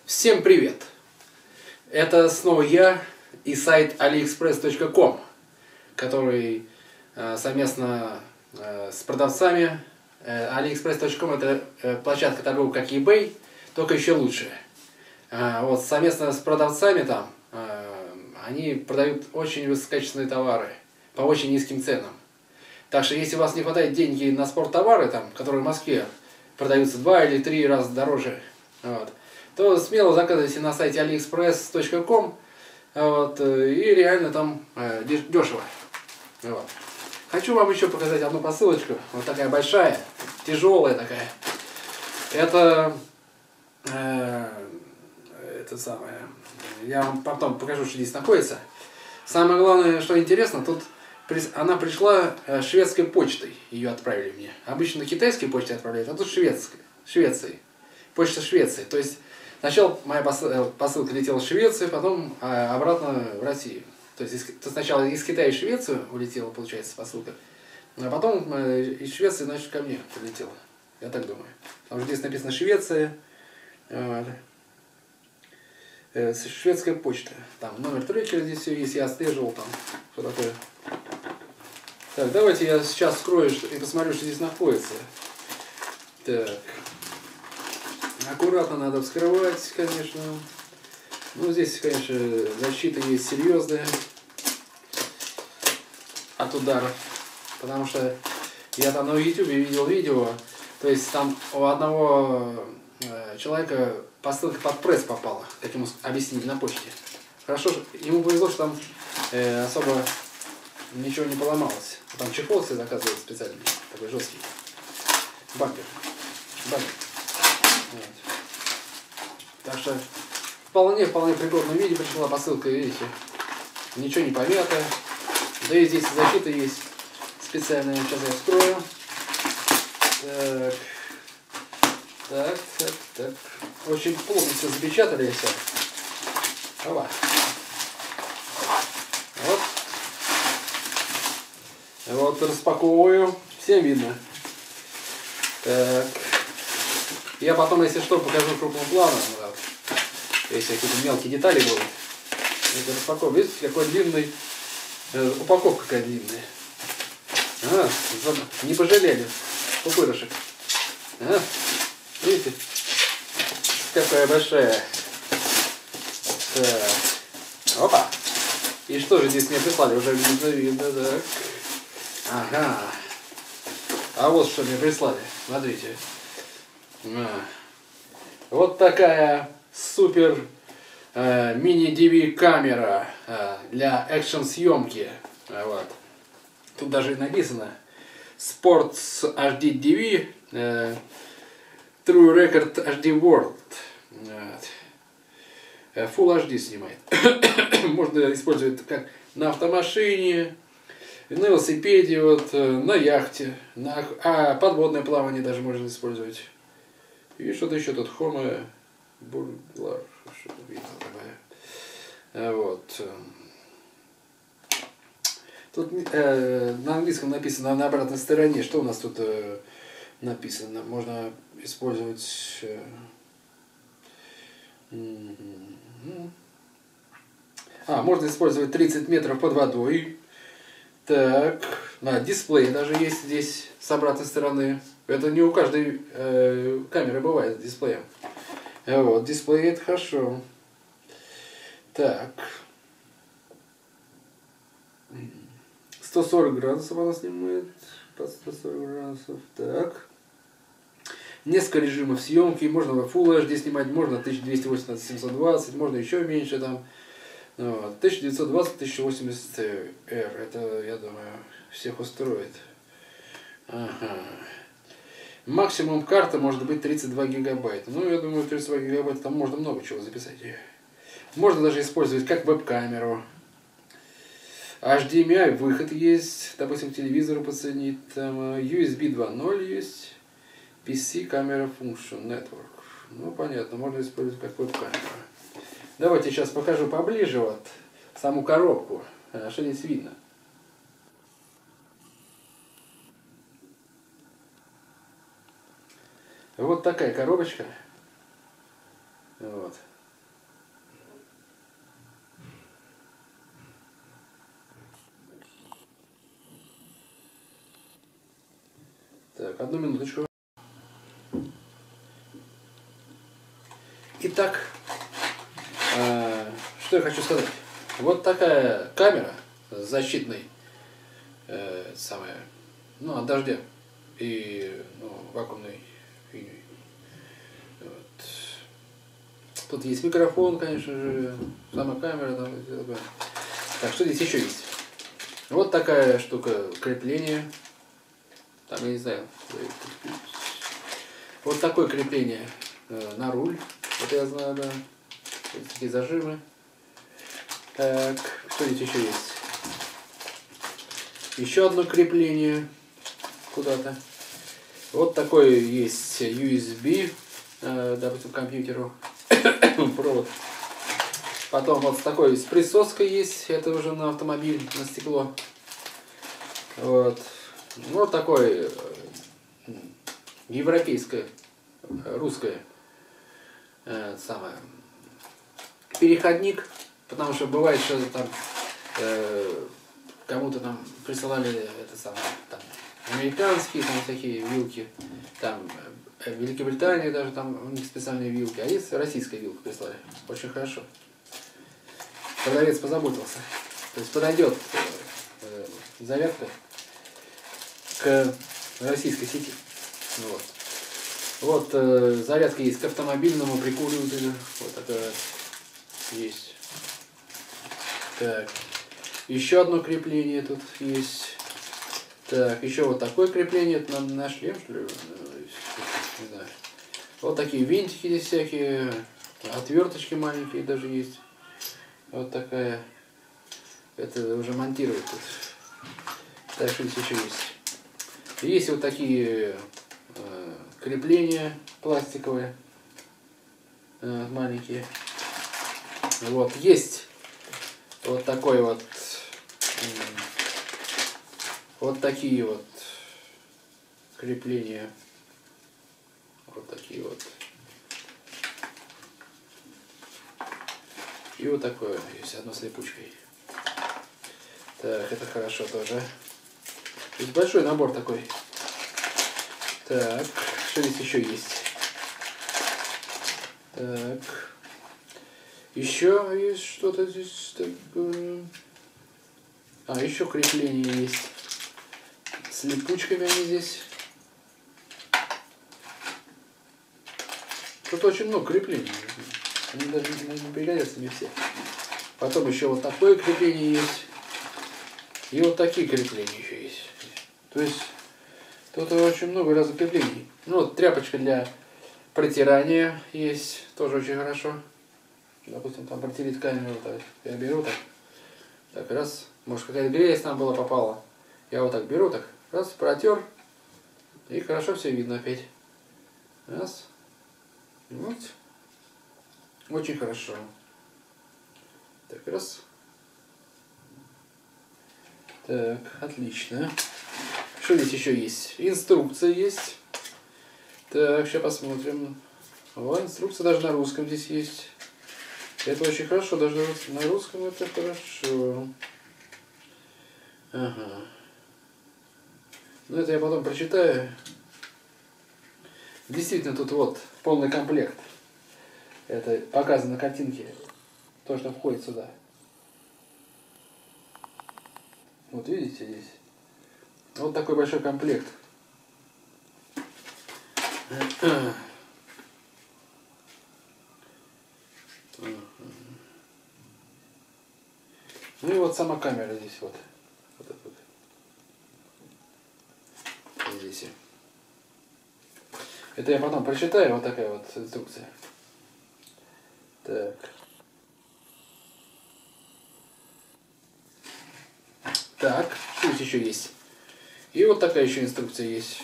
Всем привет! Это снова я и сайт aliexpress.com, который совместно с продавцами. aliexpress.com это площадка торговли как eBay, только еще лучше. Вот совместно с продавцами там они продают очень высококачественные товары по очень низким ценам. Так что если у вас не хватает денег на спорттовары, там, которые в Москве продаются 2 или 3 раза дороже, вот, то смело заказывайте на сайте aliexpress.com, вот, и реально там дешево. Вот. Хочу вам еще показать одну посылочку. Вот такая большая, тяжелая такая. Это самое. Я вам потом покажу, что здесь находится. Самое главное, что интересно, тут она пришла шведской почтой. Ее отправили мне. Обычно китайской почтой отправляют, а тут Швецией. Почта Швеции. То есть сначала моя посылка летела в Швецию, потом обратно в Россию. То есть сначала из Китая в Швецию улетела, получается, посылка, а потом из Швеции, значит, ко мне прилетела. Я так думаю. Потому что здесь написано Швеция. Шведская почта. Там номер трекера здесь все есть. Я отслеживал там. Что такое. Так, давайте я сейчас вскрою и посмотрю, что здесь находится. Так. Аккуратно надо вскрывать, конечно. Ну, здесь, конечно, защита есть серьезная от ударов. Потому что я там на YouTube видел видео, то есть там у одного человека посылка под пресс попала, как ему объяснили на почте. Хорошо, ему повезло, что там особо ничего не поломалось. Там чехол себе заказывают специальный, такой жесткий. Бампер. Вот. Так что вполне в пригодном виде пришла посылка, видите. Ничего не помято. Да и здесь защита есть специальная. Сейчас я вскрою. Так. Очень плотно все запечатали все. Опа. Вот распаковываю. Всем видно. Так. Я потом, если что, покажу крупным планом. Вот. Если какие-то мелкие детали будут. Это распаковка. Видите, какой длинный. Упаковка какая длинная. Не пожалели пупырышек. Видите? Какая большая. Так. Опа. И что же здесь мне прислали? Уже видно, так. Ага. А вот что мне прислали. Смотрите. Вот такая супер мини-DV камера для экшн съемки. Вот. Тут даже написано Sports HD DV True Record HD World. Вот. Full HD снимает. Можно использовать как на автомашине, на велосипеде, вот, на яхте, подводное плавание даже можно использовать. И что-то еще тут Хома Бурглар, что-то видно такое. Вот. Тут на английском написано на обратной стороне. Что у нас тут написано? Можно использовать. Можно использовать 30 метров под водой. Так, дисплей даже есть здесь с обратной стороны. Это не у каждой камеры бывает с дисплеем. Вот, дисплей это хорошо. Так. 140 градусов она снимает. Под 140 градусов. Так. Несколько режимов съемки. Можно в Full HD снимать, можно 1280 на 720, можно еще меньше там. 1920-1080R. Это, я думаю, всех устроит. Ага. Максимум карта может быть 32 гигабайта. Ну, я думаю, 32 гигабайта там можно много чего записать. Можно даже использовать как веб-камеру. HDMI выход есть. Допустим, к телевизору подсоединить. Там USB 2.0 есть. PC Camera Function Network. Ну, понятно, можно использовать как веб-камеру. Давайте сейчас покажу поближе вот саму коробку. Что здесь видно? Вот такая коробочка. Вот. Так, одну минуточку. Итак, что я хочу сказать. Вот такая камера защитной, самая, ну, от дождя и вакуумной фигней. Вот. Тут есть микрофон, конечно же, сама камера. Там, так, что здесь еще есть? Вот такая штука крепления. Там, я не знаю. Вот такое крепление на руль. Вот я знаю, да. Вот такие зажимы. Так, что здесь еще есть? Еще одно крепление куда-то. Вот такой есть USB, допустим, к компьютеру. Провод. Потом вот такой с присоской есть. Это уже на автомобиль, на стекло. Вот. Вот такой европейское, русское самое переходник, потому что бывает, что там кому-то там присылали это самое, там, американские там всякие вилки, там в Великобритании даже там у них специальные вилки, а есть российская вилка прислали. Очень хорошо. Продавец позаботился. То есть подойдет зарядка к российской сети. Вот. Вот зарядка есть к автомобильному прикуривателю. Вот такая есть. Так. Еще одно крепление тут есть. Так, еще вот такое крепление. Это на шлем, что ли? Не знаю. Вот такие винтики здесь всякие. Отверточки маленькие даже есть. Вот такая. Это уже монтировать тут. Так, что здесь еще есть? Есть вот такие крепления пластиковые, маленькие. Вот, есть вот такой вот, вот такие вот крепления. Вот такие вот. И вот такое есть, одно с липучкой. Так, это хорошо тоже. То есть большой набор такой. Так, что здесь еще есть? Так. Еще есть что-то здесь такое. А, еще крепления есть. С липучками они здесь. Тут очень много креплений. Они даже не пригодятся не все. Потом еще вот такое крепление есть. И вот такие крепления еще есть. То есть тут очень много разных креплений. Ну вот тряпочка для протирания есть. Тоже очень хорошо. Допустим, там протереть камеру. Вот так. Я беру так. Так, раз. Может какая-то грязь там была, попала. Я вот так беру, так. Раз, протер. И хорошо все видно опять. Раз. Вот. Очень хорошо. Так, раз. Так, отлично. Что здесь еще есть? Инструкция есть. Так, сейчас посмотрим. О, инструкция даже на русском здесь есть. Это очень хорошо, даже на русском это хорошо. Ага. Ну это я потом прочитаю. Действительно, тут вот полный комплект. Это показано на картинке. То, что входит сюда. Вот видите здесь? Вот такой большой комплект. Ну и вот сама камера здесь вот. Вот это вот. Здесь. Это я потом прочитаю, вот такая вот инструкция. Так. Так, что здесь еще есть? И вот такая еще инструкция есть.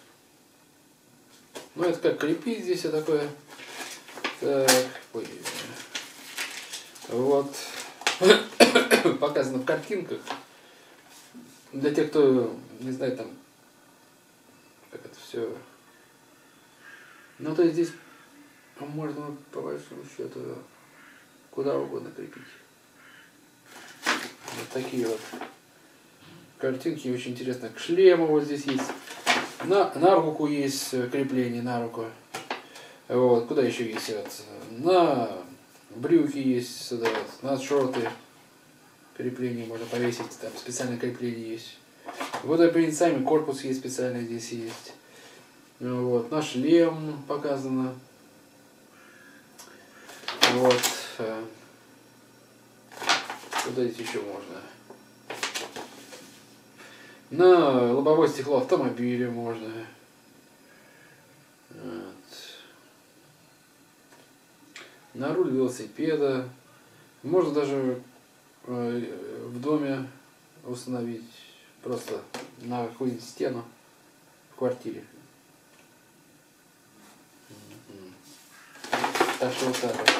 Ну это как крепить здесь, вот такое. Так, ой. Вот. Показано в картинках. Для тех, кто не знает там, как это все. Ну то есть здесь можно по большому счету куда угодно крепить. Вот такие вот картинки, очень интересно. К шлему вот здесь есть На руку есть крепление, на руку. Вот, куда еще есть? Вот, на брюки есть сюда, вот, на шорты крепление можно повесить, там специальное крепление есть. Водопроводницами корпус есть специальный, здесь есть. Вот, на шлем показано. Вот. Куда здесь еще можно? На лобовое стекло автомобиля можно. Вот. На руль велосипеда. Можно даже в доме установить просто на какую-нибудь стену в квартире. Так что вот так вот.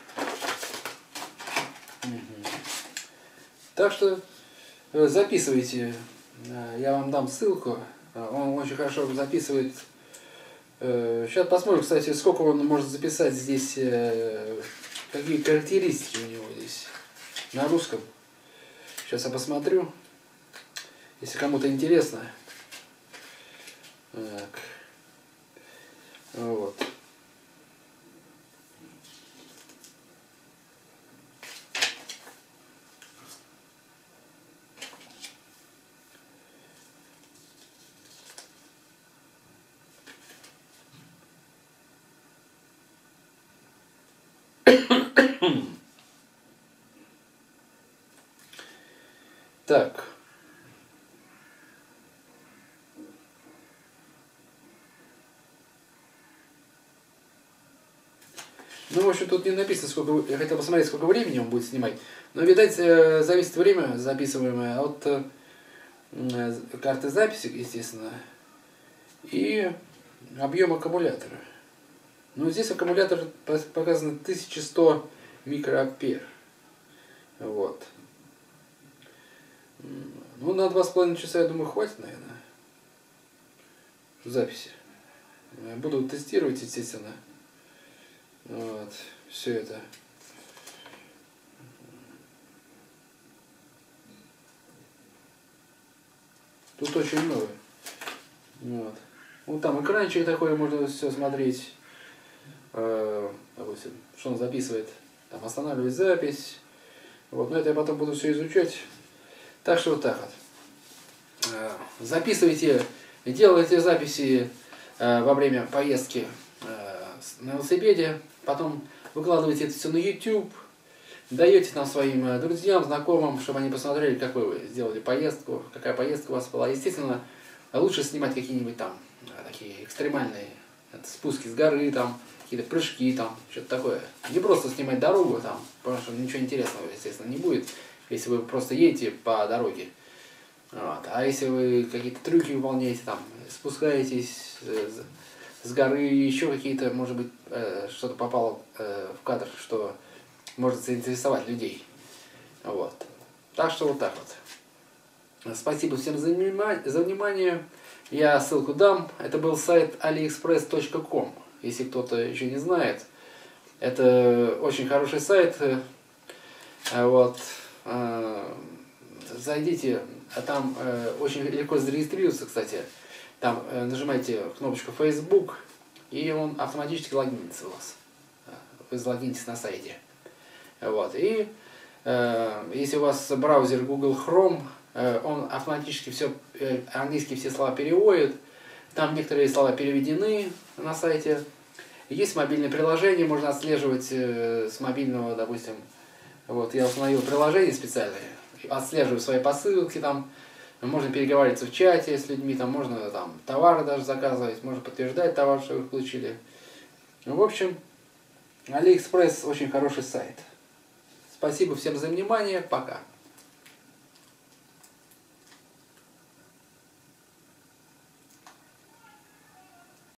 Так что записывайте. Я вам дам ссылку. Он очень хорошо записывает. Сейчас посмотрим, кстати, сколько он может записать здесь, какие характеристики у него здесь на русском. Сейчас я посмотрю, если кому-то интересно. Так. Вот. Так. Ну, в общем, тут не написано, сколько... Я хотел посмотреть, сколько времени он будет снимать. Но, видать, зависит время записываемое от карты записи, естественно, и объем аккумулятора. Ну, здесь аккумулятор показано 1100 микроампер. Вот. Ну, на 2,5 часа, я думаю, хватит, наверное, записи. Буду тестировать, естественно. Вот. Все это. Тут очень много. Вот. Ну, там экранчик такой, можно все смотреть. Допустим, что он записывает. Там останавливать запись. Вот. Но это я потом буду все изучать. Так что вот так вот. Записывайте, делайте записи во время поездки на велосипеде. Потом выкладывайте это все на YouTube. Даете там своим друзьям, знакомым, чтобы они посмотрели, как вы сделали поездку, какая поездка у вас была. Естественно, лучше снимать какие-нибудь там такие экстремальные спуски с горы, там какие-то прыжки, там что-то такое. Не просто снимать дорогу там, потому что ничего интересного, естественно, не будет, если вы просто едете по дороге. Вот. А если вы какие-то трюки выполняете, там спускаетесь с горы, еще какие-то, может быть, что-то попало в кадр, что может заинтересовать людей. Вот. Так что вот так вот. Спасибо всем за внимание. Я ссылку дам. Это был сайт aliexpress.com. Если кто-то еще не знает. Это очень хороший сайт. Вот. Зайдите. Там очень легко зарегистрироваться, кстати. Там нажимаете кнопочку Facebook, и он автоматически логинится у вас. Вы залогинитесь на сайте. Вот. И если у вас браузер Google Chrome, он автоматически все, английские все слова переводит. Там некоторые слова переведены на сайте. Есть мобильное приложение, можно отслеживать с мобильного, допустим. Вот, я установил приложение специальное, отслеживаю свои посылки, там можно переговариваться в чате с людьми, там можно там товары даже заказывать, можно подтверждать товар, что вы получили. Ну, в общем, AliExpress очень хороший сайт. Спасибо всем за внимание. Пока.